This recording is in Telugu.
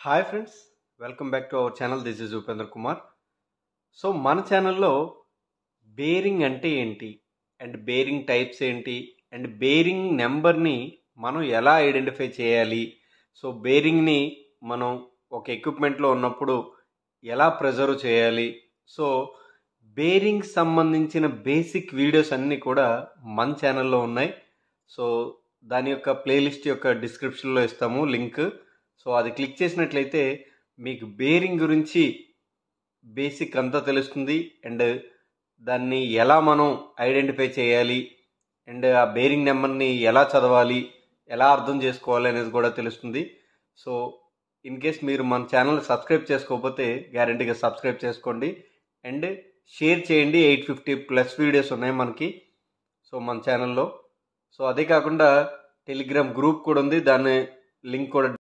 Hi friends, welcome back to our channel. This is Upendra Kumar. So మన ఛానల్లో బేరింగ్ అంటే ఏంటి అండ్ బేరింగ్ టైప్స్ ఏంటి అండ్ బేరింగ్ నెంబర్ని మనం ఎలా ఐడెంటిఫై చేయాలి, సో బేరింగ్ని మనం ఒక ఎక్విప్మెంట్లో ఉన్నప్పుడు ఎలా ప్రిజర్వ్ చేయాలి, సో బేరింగ్ సంబంధించిన బేసిక్ వీడియోస్ అన్నీ కూడా మన ఛానల్లో ఉన్నాయి. సో దాని యొక్క ప్లేలిస్ట్ యొక్క డిస్క్రిప్షన్లో ఇస్తాము లింక్. సో అది క్లిక్ చేసినట్లయితే మీకు బేరింగ్ గురించి బేసిక్ అంతా తెలుస్తుంది అండ్ దాన్ని ఎలా మనం ఐడెంటిఫై చేయాలి అండ్ ఆ బేరింగ్ నెంబర్ని ఎలా చదవాలి, ఎలా అర్థం చేసుకోవాలి అనేది కూడా తెలుస్తుంది. సో ఇన్ కేస్ మీరు మన ఛానల్ సబ్స్క్రైబ్ చేసుకోకపోతే గ్యారంటీగా సబ్స్క్రైబ్ చేసుకోండి అండ్ షేర్ చేయండి. 850+ వీడియోస్ ఉన్నాయి మనకి సో మన ఛానల్లో. సో అదే కాకుండా టెలిగ్రామ్ గ్రూప్ కూడా ఉంది, దాని లింక్ కూడా